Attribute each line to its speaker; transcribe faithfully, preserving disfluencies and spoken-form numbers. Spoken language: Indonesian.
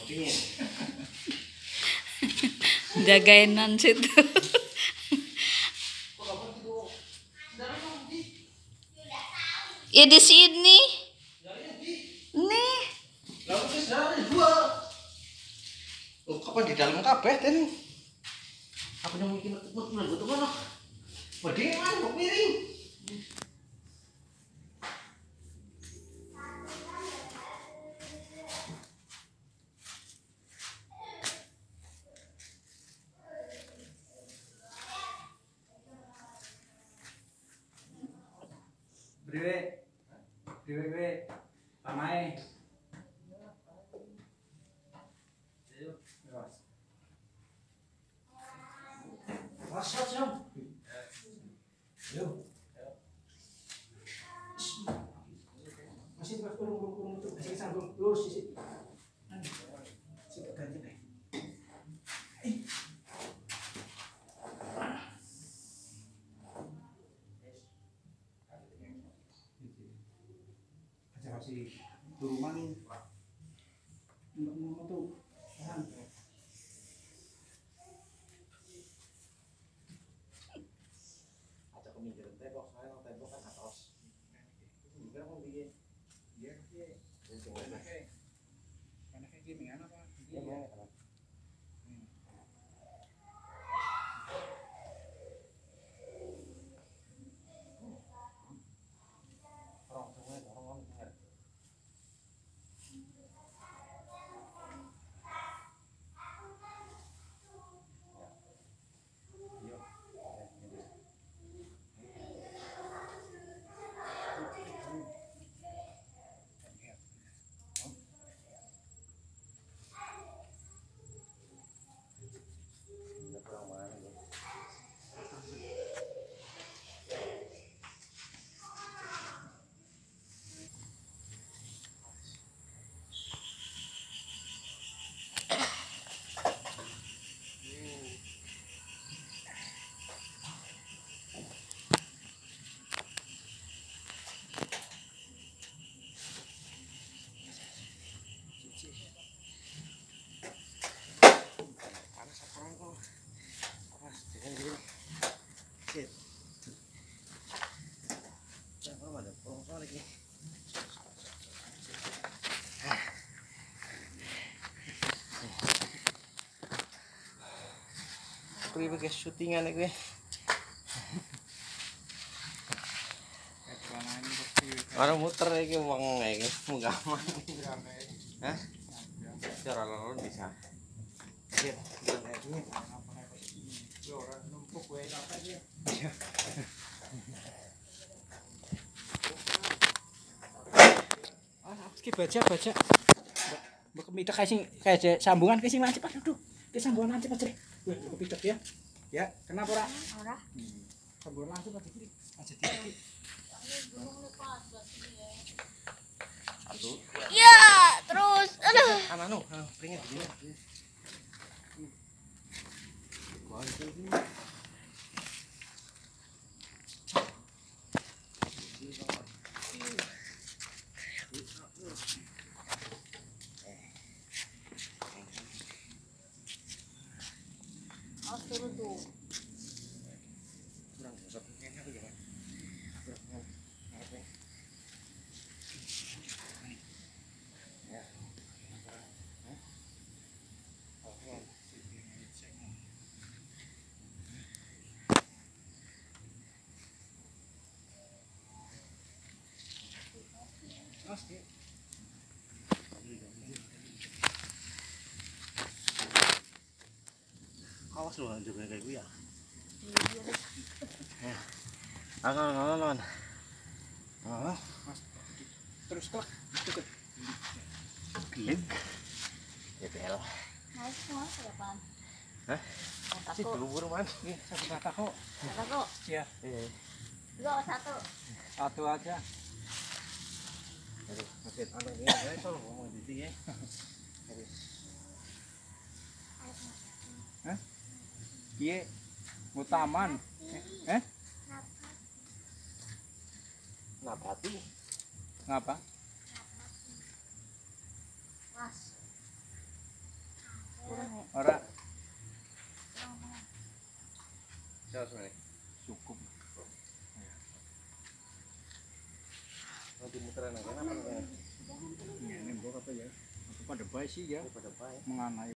Speaker 1: Jagain situ. Ya di sini. Nih.
Speaker 2: Oh, kapan di dalam kabeh ten? Apa yang mungkin metu metu mana? Wedi mana kok miring?
Speaker 3: Priwe. Priwe priwe. Pamae. Masuk jom. Yo. Masih kurang kurang kurang untuk masih sanggup lurus sih. Sik ganti deh. Aja kasih turunan nih. Untuk tuh.
Speaker 2: Kuwi guys syutingan iki. Ora muter iki wong iki munggah man. Hah? Cara loro bisa. Sip, jalan iki. Yo ora numpuk wae apa iki. Ah, iki baca baca. Mbok kemitek kae sing kae sambungan ke sing lancip aduh. Ki sambungan lancip aja. Wah, kepitek ya. Ya, kenapa ora?
Speaker 1: Ora.
Speaker 2: Hmm. Sambungan lancip aja iki. Aja dikit. Satu.
Speaker 1: Ya, terus aduh.
Speaker 2: Ananu, pringit gini. Wah, ini.
Speaker 1: Turun tuh.
Speaker 2: Kurang besar ini apa gimana? Ya. Oke. Oke. Awas lu juga kayak gue ya. Angan angan angan. Ah, terus kok ikut. Klik. Ya bel.
Speaker 1: Mau semua depan.
Speaker 2: Hah? Si dulur man. Nih, satu kata kok.
Speaker 1: Satu.
Speaker 2: Iya. Iya.
Speaker 1: Lo satu.
Speaker 3: Satu aja.
Speaker 2: Aduh, masih ada ini guys, kalau ngomong di sini ya.
Speaker 3: Hah? Piye? Mau taman? Eh?
Speaker 2: Nabati.
Speaker 3: Ngapa?
Speaker 1: Mas.
Speaker 2: Terus mana?
Speaker 3: Cukup.
Speaker 2: Nanti muteran aja apa nih?
Speaker 3: Ini mbok apa ya? Pada baik sih ya.
Speaker 2: Pada baik.
Speaker 3: Menganai